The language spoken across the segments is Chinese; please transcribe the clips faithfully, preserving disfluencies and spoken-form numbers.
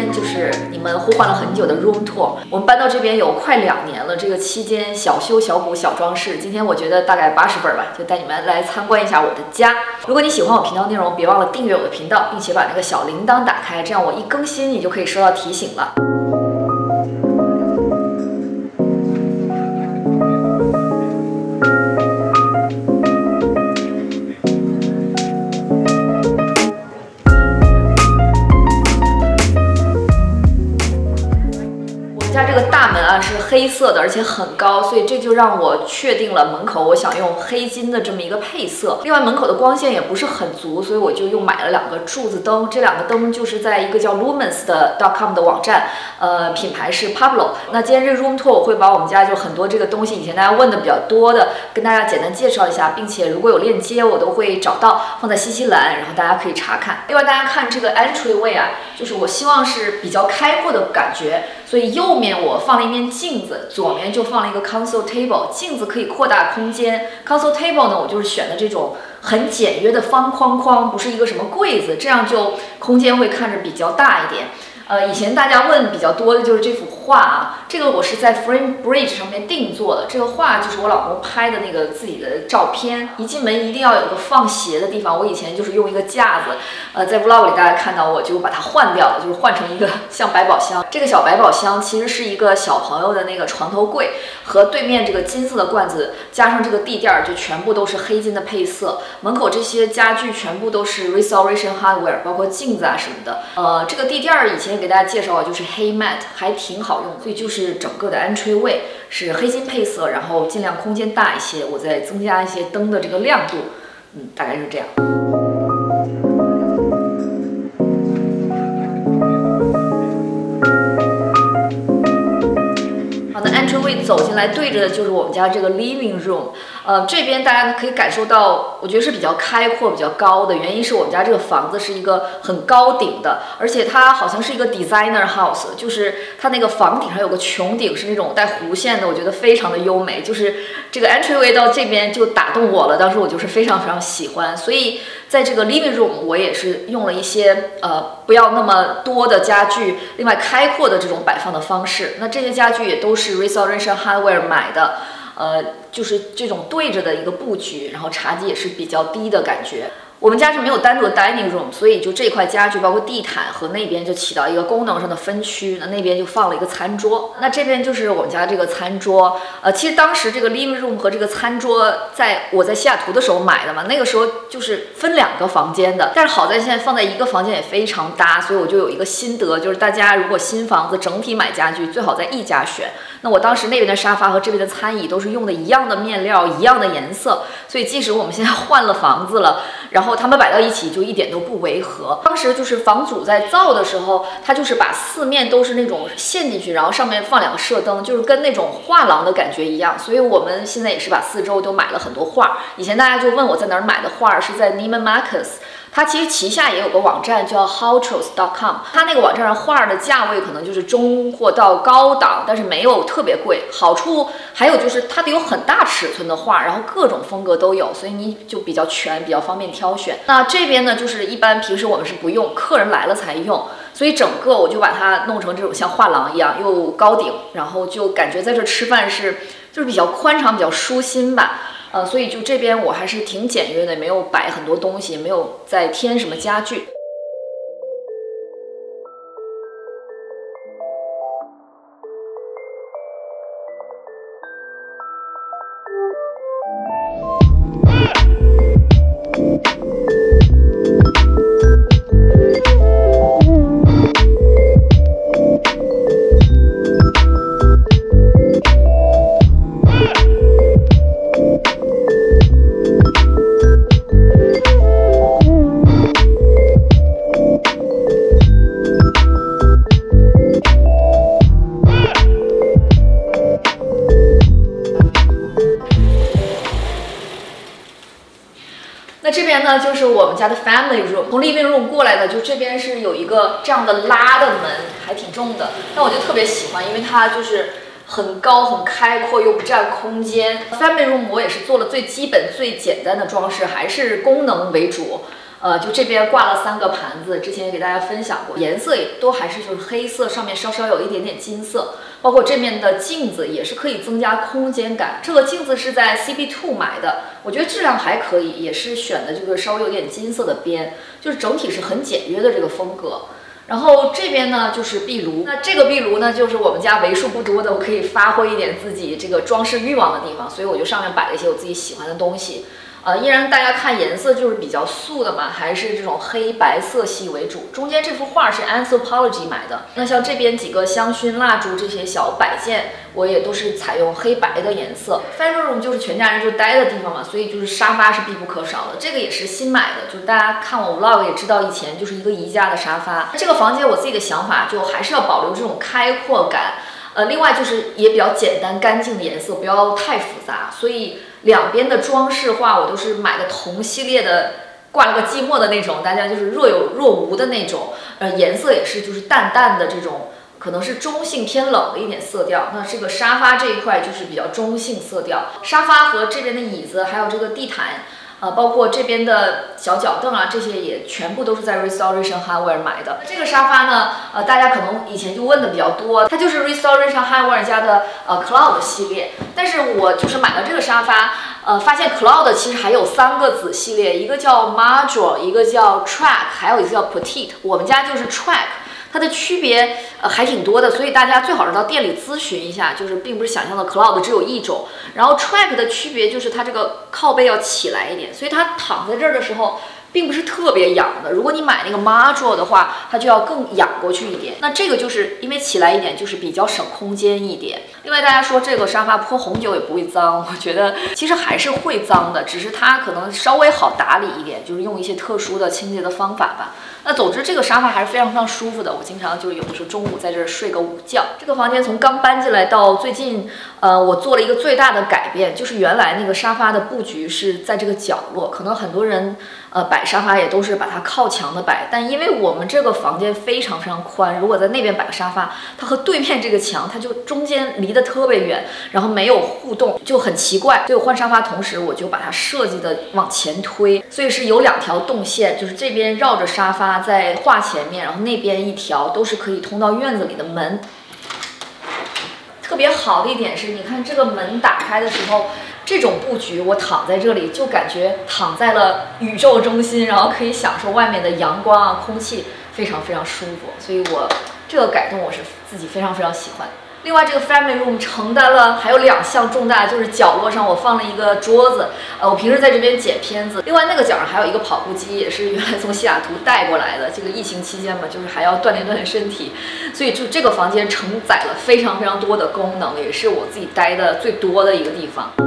天就是你们呼唤了很久的 room tour。我们搬到这边有快两年了，这个期间小修小补小装饰，今天我觉得大概八十分吧，就带你们来参观一下我的家。如果你喜欢我频道内容，别忘了订阅我的频道，并且把那个小铃铛打开，这样我一更新你就可以收到提醒了。家这个大门啊是黑色的，而且很高，所以这就让我确定了门口我想用黑金的这么一个配色。另外门口的光线也不是很足，所以我就又买了两个柱子灯。这两个灯就是在一个叫 Lumens 的 .com 的网站，呃，品牌是 Pablo。那今天这 room tour 我会把我们家就很多这个东西，以前大家问的比较多的，跟大家简单介绍一下，并且如果有链接我都会找到放在信息栏，然后大家可以查看。另外大家看这个 entryway 啊，就是我希望是比较开阔的感觉，所以右面我放了一面镜子，左面就放了一个 console table， 镜子可以扩大空间。console table 呢，我就是选的这种很简约的方框框，不是一个什么柜子，这样就空间会看着比较大一点。呃，以前大家问比较多的就是这幅画啊，这个我是在 Framebridge 上面定做的。这个画就是我老公拍的那个自己的照片。一进门一定要有一个放鞋的地方，我以前就是用一个架子，呃，在 vlog 里大家看到我就把它换掉了，就是换成一个像百宝箱。这个小百宝箱其实是一个小朋友的那个床头柜，和对面这个金色的罐子加上这个地垫儿，就全部都是黑金的配色。门口这些家具全部都是 Restoration Hardware， 包括镜子啊什么的。呃，这个地垫儿以前给大家介绍就是黑 mat， 还挺好用，所以就是整个的 entryway 是黑金配色，然后尽量空间大一些，我再增加一些灯的这个亮度，嗯，大概是这样。好的 entryway 走进来，对着的就是我们家这个 living room。呃，这边大家可以感受到，我觉得是比较开阔、比较高的。原因是我们家这个房子是一个很高顶的，而且它好像是一个 designer house， 就是它那个房顶上有个穹顶，是那种带弧线的，我觉得非常的优美。就是这个 entryway 到这边就打动我了，当时我就是非常非常喜欢。所以在这个 living room 我也是用了一些呃不要那么多的家具，另外开阔的这种摆放的方式。那这些家具也都是 Restoration Hardware 买的。呃，就是这种对着的一个布局，然后茶几也是比较低的感觉。我们家是没有单独的 dining room， 所以就这块家具包括地毯和那边就起到一个功能上的分区。那那边就放了一个餐桌，那这边就是我们家这个餐桌。呃，其实当时这个 living room 和这个餐桌在我在西雅图的时候买的嘛，那个时候就是分两个房间的，但是好在现在放在一个房间也非常搭，所以我就有一个心得，就是大家如果新房子整体买家具，最好在一家选。那我当时那边的沙发和这边的餐椅都是用的一样的面料，一样的颜色，所以即使我们现在换了房子了，然后他们摆到一起就一点都不违和。当时就是房主在造的时候，他就是把四面都是那种陷进去，然后上面放两个射灯，就是跟那种画廊的感觉一样。所以我们现在也是把四周都买了很多画。以前大家就问我在哪儿买的画，是在 Neiman Marcus。它其实旗下也有个网站叫 Howtros 点 com， 它那个网站上画的价位可能就是中或到高档，但是没有特别贵。好处还有就是它得有很大尺寸的画，然后各种风格都有，所以你就比较全，比较方便挑选。那这边呢，就是一般平时我们是不用，客人来了才用，所以整个我就把它弄成这种像画廊一样，又高顶，然后就感觉在这吃饭是就是比较宽敞，比较舒心吧。呃，所以就这边我还是挺简约的，没有摆很多东西，没有再添什么家具。那这边呢，就是我们家的 family room， 从 living room 过来的，就这边是有一个这样的拉的门，还挺重的，但我就特别喜欢，因为它就是很高很开阔又不占空间。family room 我也是做了最基本最简单的装饰，还是功能为主。 呃，就这边挂了三个盘子，之前也给大家分享过，颜色也都还是就是黑色，上面稍稍有一点点金色。包括这面的镜子也是可以增加空间感。这个镜子是在 C B 二 买的，我觉得质量还可以，也是选的这个稍微有点金色的边，就是整体是很简约的这个风格。然后这边呢就是壁炉，那这个壁炉呢就是我们家为数不多的我可以发挥一点自己这个装饰欲望的地方，所以我就上面摆了一些我自己喜欢的东西。呃，依然大家看颜色就是比较素的嘛，还是这种黑白色系为主。中间这幅画是 Anthropologie 买的，那像这边几个香薰蜡烛这些小摆件，我也都是采用黑白的颜色。Family room 就是全家人就待的地方嘛，所以就是沙发是必不可少的。这个也是新买的，就是大家看我 vlog 也知道，以前就是一个宜家的沙发。这个房间我自己的想法就还是要保留这种开阔感。呃，另外就是也比较简单干净的颜色，不要太复杂，所以两边的装饰画我都是买的同系列的，挂了个寂寞的那种，大家就是若有若无的那种。呃，颜色也是就是淡淡的这种，可能是中性偏冷的一点色调。那这个沙发这一块就是比较中性色调，沙发和这边的椅子还有这个地毯。呃，包括这边的小脚凳啊，这些也全部都是在 Restoration Hardware 买的。这个沙发呢，呃，大家可能以前就问的比较多，它就是 Restoration Hardware 家的呃 Cloud 系列。但是我就是买了这个沙发，呃，发现 Cloud 其实还有三个子系列，一个叫 Major， 一个叫 Track， 还有一个叫 Petite。我们家就是 Track。它的区别呃还挺多的，所以大家最好是到店里咨询一下，就是并不是想象的 Cloud 只有一种。然后 Track 的区别就是它这个靠背要起来一点，所以它躺在这儿的时候并不是特别仰的。如果你买那个 Major 的话，它就要更仰过去一点。那这个就是因为起来一点，就是比较省空间一点。另外大家说这个沙发泼红酒也不会脏，我觉得其实还是会脏的，只是它可能稍微好打理一点，就是用一些特殊的清洁的方法吧。那总之这个沙发还是非常非常舒服的，我经常就有的时候中午在这儿睡个午觉。这个房间从刚搬进来到最近，呃，我做了一个最大的改变，就是原来那个沙发的布局是在这个角落，可能很多人呃摆沙发也都是把它靠墙的摆，但因为我们这个房间非常非常宽，如果在那边摆个沙发，它和对面这个墙它就中间离得特别远，然后没有互动，就很奇怪。所以我换沙发同时我就把它设计的往前推，所以是有两条动线，就是这边绕着沙发在画前面，然后那边一条都是可以通到院子里的门。特别好的一点是，你看这个门打开的时候，这种布局我躺在这里就感觉躺在了宇宙中心，然后可以享受外面的阳光啊，空气非常非常舒服。所以我这个改动我是自己非常非常喜欢。另外，这个 family room 承担了还有两项重大，就是角落上我放了一个桌子，呃，我平时在这边剪片子。另外那个角上还有一个跑步机，也是原来从西雅图带过来的。这个疫情期间嘛，就是还要锻炼锻炼身体，所以就这个房间承载了非常非常多的功能，也是我自己待的最多的一个地方。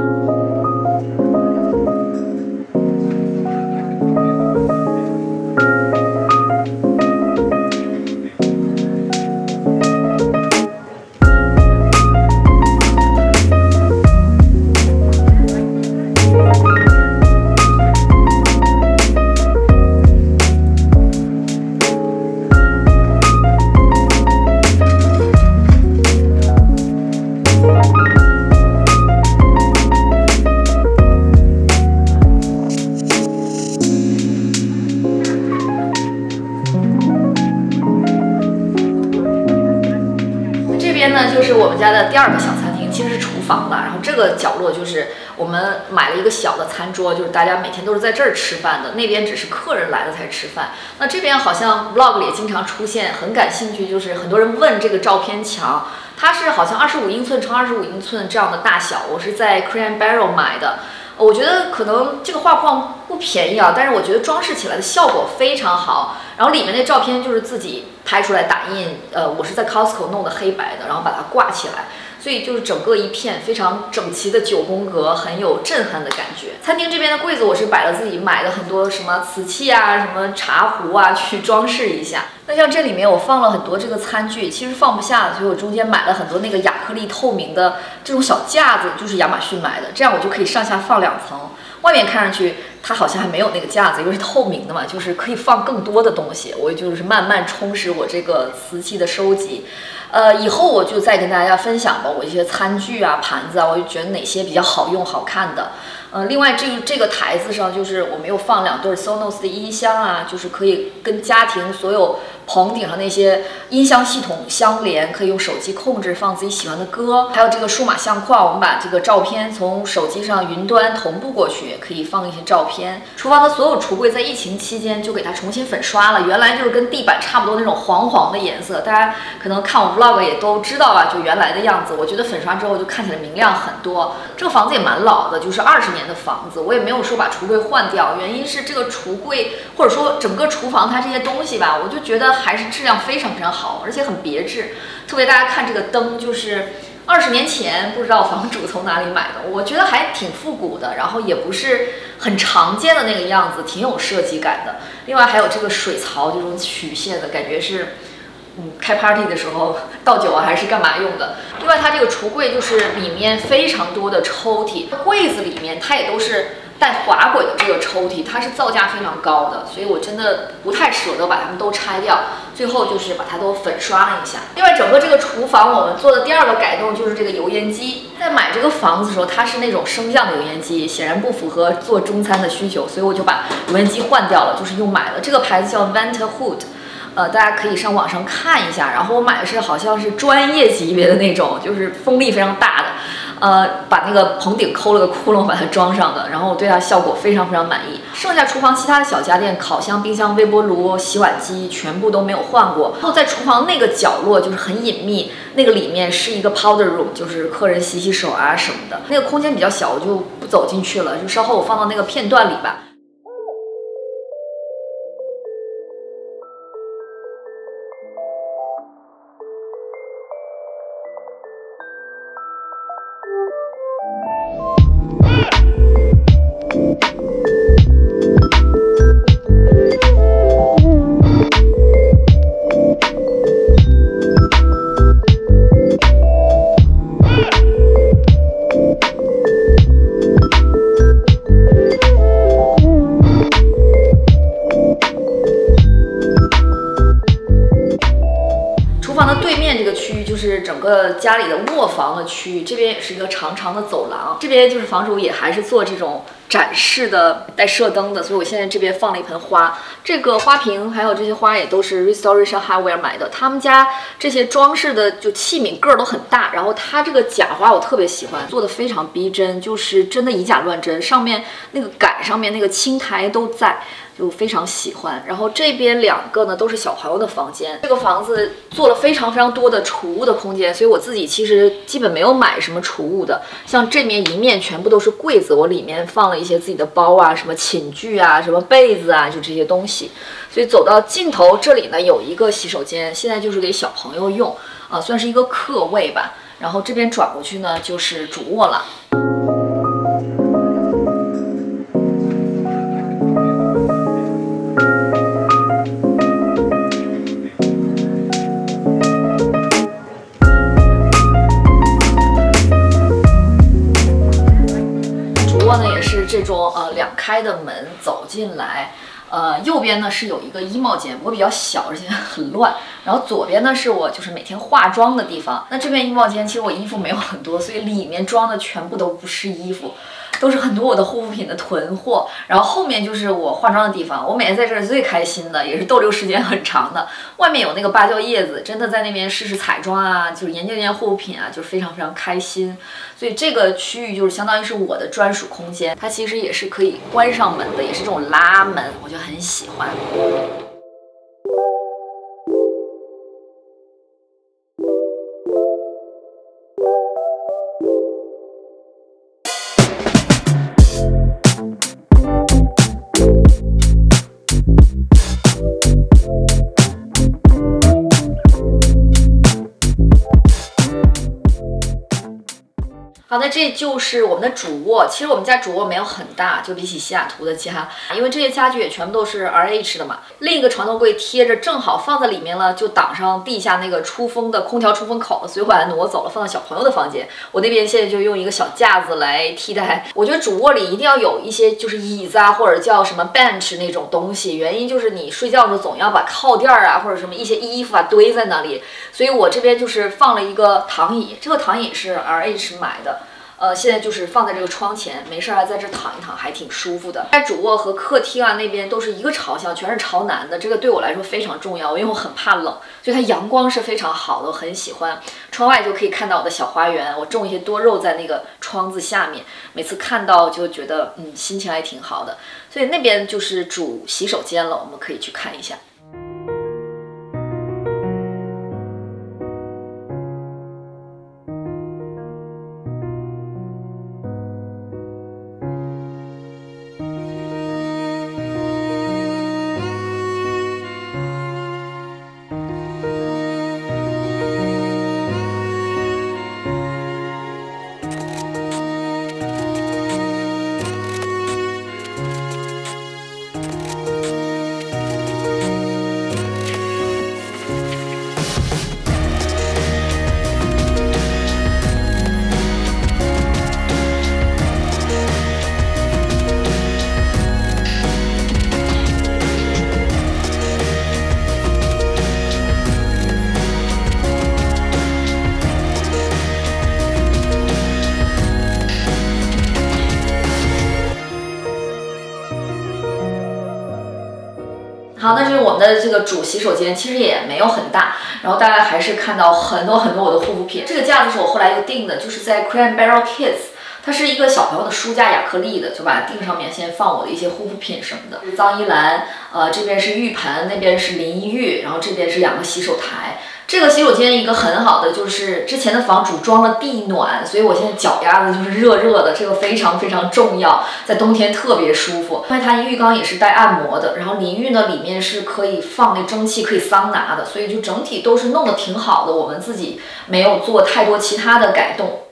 就是我们家的第二个小餐厅，其实是厨房了。然后这个角落就是我们买了一个小的餐桌，就是大家每天都是在这儿吃饭的。那边只是客人来了才吃饭。那这边好像 vlog 里也经常出现，很感兴趣，就是很多人问这个照片墙，它是好像二十五英寸乘二十五英寸这样的大小，我是在 Crate and Barrel 买的。我觉得可能这个画框不便宜啊，但是我觉得装饰起来的效果非常好。然后里面那照片就是自己拍出来打印，呃，我是在 Costco 弄的黑白的，然后把它挂起来，所以就是整个一片非常整齐的九宫格，很有震撼的感觉。餐厅这边的柜子我是摆了自己买的很多什么瓷器啊、什么茶壶啊去装饰一下。那像这里面我放了很多这个餐具，其实放不下，所以我中间买了很多那个亚克力透明的这种小架子，就是亚马逊买的，这样我就可以上下放两层。外面看上去它好像还没有那个架子，因为是透明的嘛，就是可以放更多的东西。我就是慢慢充实我这个瓷器的收集。呃，以后我就再跟大家分享吧，我一些餐具啊、盘子啊，我就觉得哪些比较好用、好看的。 呃，另外这个这个台子上就是我们又放两对 Sonos 的音箱啊，就是可以跟家庭所有棚顶上那些音箱系统相连，可以用手机控制放自己喜欢的歌。还有这个数码相框，我们把这个照片从手机上云端同步过去，也可以放一些照片。厨房的所有橱柜在疫情期间就给它重新粉刷了，原来就是跟地板差不多那种黄黄的颜色，大家可能看我 vlog 也都知道吧，就原来的样子。我觉得粉刷之后就看起来明亮很多。这个房子也蛮老的，就是二十年的房子，我也没有说把橱柜换掉，原因是这个橱柜或者说整个厨房它这些东西吧，我就觉得还是质量非常非常好，而且很别致。特别大家看这个灯，就是二十年前不知道房主从哪里买的，我觉得还挺复古的，然后也不是很常见的那个样子，挺有设计感的。另外还有这个水槽这种曲线的感觉是。嗯，开 party 的时候倒酒啊，还是干嘛用的？另外，它这个橱柜就是里面非常多的抽屉，柜子里面它也都是带滑轨的这个抽屉，它是造价非常高的，所以我真的不太舍得把它们都拆掉。最后就是把它都粉刷了一下。另外，整个这个厨房我们做的第二个改动就是这个油烟机。在买这个房子的时候，它是那种升降的油烟机，显然不符合做中餐的需求，所以我就把油烟机换掉了，就是又买了这个牌子叫 Vanterhood。呃，大家可以上网上看一下。然后我买的是好像是专业级别的那种，就是风力非常大的，呃，把那个棚顶抠了个窟窿把它装上的。然后我对它效果非常非常满意。剩下厨房其他的小家电，烤箱、冰箱、微波炉、洗碗机全部都没有换过。然后在厨房那个角落就是很隐秘，那个里面是一个 powder room， 就是客人洗洗手啊什么的。那个空间比较小，我就不走进去了，就稍后我放到那个片段里吧。就是整个家里的卧房的区域，这边也是一个长长的走廊，这边就是房主也还是做这种展示的带射灯的，所以我现在这边放了一盆花，这个花瓶还有这些花也都是 Restoration Hardware 买的，他们家这些装饰的就器皿个儿都很大，然后它这个假花我特别喜欢，做的非常逼真，就是真的以假乱真，上面那个杆上面那个青苔都在。就非常喜欢。然后这边两个呢都是小朋友的房间，这个房子做了非常非常多的储物的空间，所以我自己其实基本没有买什么储物的。像这面一面全部都是柜子，我里面放了一些自己的包啊，什么寝具啊，什么被子啊，就这些东西。所以走到尽头这里呢有一个洗手间，现在就是给小朋友用，啊、呃，算是一个客位吧。然后这边转过去呢就是主卧了。这种呃两开的门走进来，呃右边呢是有一个衣帽间，不过比较小，而且很乱。然后左边呢是我就是每天化妆的地方。那这边衣帽间其实我衣服没有很多，所以里面装的全部都不是衣服，都是很多我的护肤品的囤货。然后后面就是我化妆的地方，我每天在这儿最开心的，也是逗留时间很长的。外面有那个芭蕉叶子，真的在那边试试彩妆啊，就是研究研究护肤品啊，就是非常非常开心。所以这个区域就是相当于是我的专属空间，它其实也是可以关上门的，也是这种拉门，我就很喜欢。好的，这就是我们的主卧。其实我们家主卧没有很大，就比起西雅图的家，因为这些家具也全部都是 R H 的嘛。另一个床头柜贴着，正好放在里面了，就挡上地下那个出风的空调出风口了，所以我把它挪走了，放到小朋友的房间。我那边现在就用一个小架子来替代。我觉得主卧里一定要有一些就是椅子啊，或者叫什么 bench 那种东西，原因就是你睡觉的时候总要把靠垫啊，或者什么一些衣服啊堆在那里。所以我这边就是放了一个躺椅，这个躺椅是 R H 买的。 呃，现在就是放在这个窗前，没事儿还在这躺一躺，还挺舒服的。在主卧和客厅啊那边都是一个朝向，全是朝南的，这个对我来说非常重要，因为我很怕冷，所以它阳光是非常好的，我很喜欢。窗外就可以看到我的小花园，我种一些多肉在那个窗子下面，每次看到就觉得嗯心情还挺好的。所以那边就是主洗手间了，我们可以去看一下。好，那就是我们的这个主洗手间，其实也没有很大，然后大家还是看到很多很多我的护肤品。这个架子是我后来又订的，就是在 Crate and Barrel Kids， 它是一个小朋友的书架，亚克力的，就把它钉上面，先放我的一些护肤品什么的。脏衣篮，呃，这边是浴盆，那边是淋浴浴，然后这边是两个洗手台。这个洗手间一个很好的就是之前的房主装了地暖，所以我现在脚丫子就是热热的，这个非常非常重要，在冬天特别舒服。因为它浴缸也是带按摩的，然后淋浴呢里面是可以放那蒸汽，可以桑拿的，所以就整体都是弄得挺好的。我们自己没有做太多其他的改动。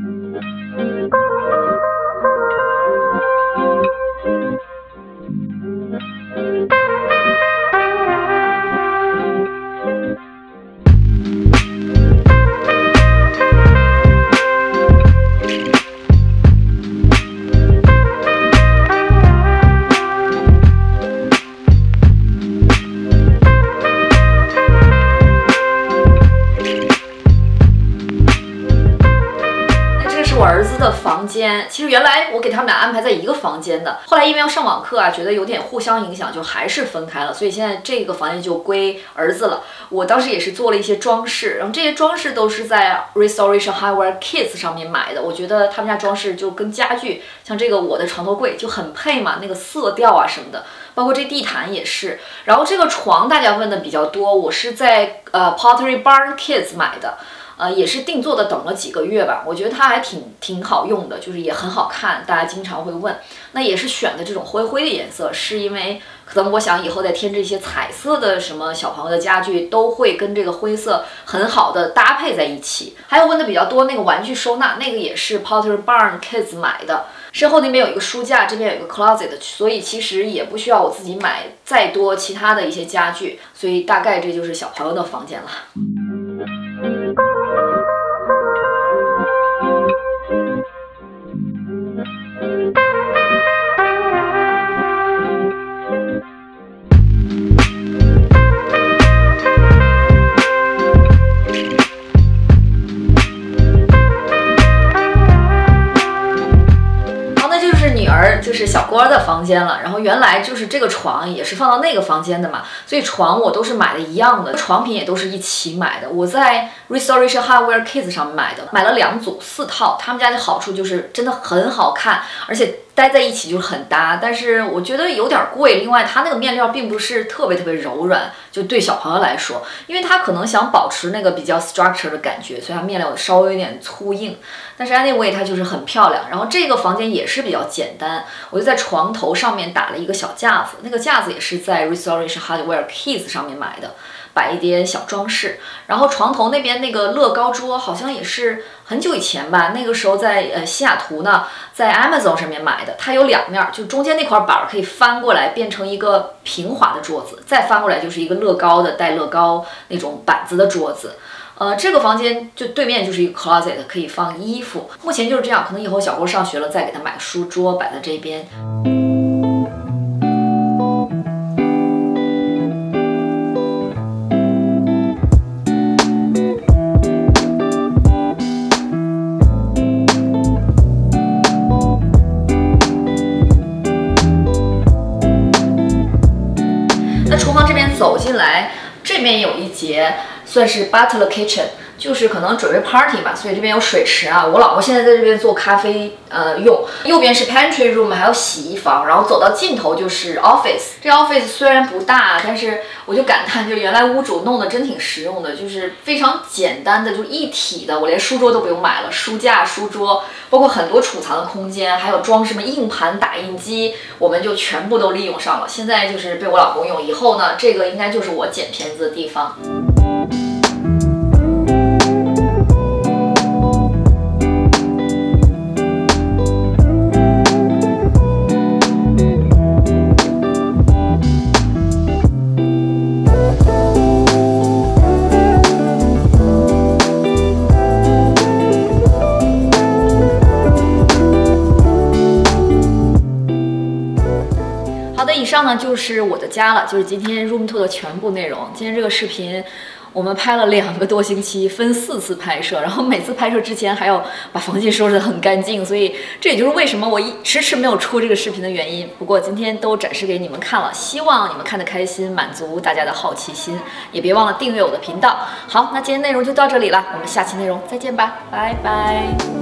我儿子的房间，其实原来我给他们俩安排在一个房间的，后来因为要上网课啊，觉得有点互相影响，就还是分开了，所以现在这个房间就归儿子了。我当时也是做了一些装饰，然后这些装饰都是在 Restoration Hardware Kids 上面买的，我觉得他们家装饰就跟家具，像这个我的床头柜就很配嘛，那个色调啊什么的，包括这地毯也是。然后这个床大家问的比较多，我是在呃 Pottery Barn Kids 买的。呃，也是定做的，等了几个月吧。我觉得它还挺挺好用的，就是也很好看，大家经常会问。那也是选的这种灰灰的颜色，是因为可能我想以后再添置一些彩色的什么小朋友的家具，都会跟这个灰色很好的搭配在一起。还有问的比较多，那个玩具收纳，那个也是 Pottery Barn Kids 买的。身后那边有一个书架，这边有一个 closet， 所以其实也不需要我自己买再多其他的一些家具。所以大概这就是小朋友的房间了。就是小郭的房间了，然后原来就是这个床也是放到那个房间的嘛，所以床我都是买的一样的，床品也都是一起买的。我在 Restoration Hardware Kids 上面买的，买了两组四套。他们家的好处就是真的很好看，而且待在一起就是很搭，但是我觉得有点贵。另外，它那个面料并不是特别特别柔软，就对小朋友来说，因为他可能想保持那个比较 structure 的感觉，所以它面料稍微有点粗硬。但是 anyway 它就是很漂亮。然后这个房间也是比较简单，我就在床头上面打了一个小架子，那个架子也是在 Restoration Hardware Kids 上面买的，摆一点小装饰。然后床头那边那个乐高桌好像也是很久以前吧，那个时候在呃西雅图呢，在 Amazon 上面买的。它有两面，就中间那块板可以翻过来变成一个平滑的桌子，再翻过来就是一个乐高的带乐高那种板子的桌子。呃，这个房间就对面就是一个 closet， 可以放衣服。目前就是这样，可能以后小郭上学了再给他买个书桌摆在这边。 走进来，这边有一节算是 butler kitchen。 就是可能准备 party 吧，所以这边有水池啊。我老婆现在在这边做咖啡，呃，用。右边是 pantry room， 还有洗衣房，然后走到尽头就是 office。这 office 虽然不大，但是我就感叹，就原来屋主弄得真挺实用的，就是非常简单的，就一体的。我连书桌都不用买了，书架、书桌，包括很多储藏的空间，还有装什么硬盘、打印机，我们就全部都利用上了。现在就是被我老公用，以后呢，这个应该就是我剪片子的地方。好的，以上呢就是我的家了，就是今天 room tour 的全部内容。今天这个视频我们拍了两个多星期，分四次拍摄，然后每次拍摄之前还要把房间收拾得很干净，所以这也就是为什么我一迟迟没有出这个视频的原因。不过今天都展示给你们看了，希望你们看得开心，满足大家的好奇心，也别忘了订阅我的频道。好，那今天内容就到这里了，我们下期内容再见吧，拜拜。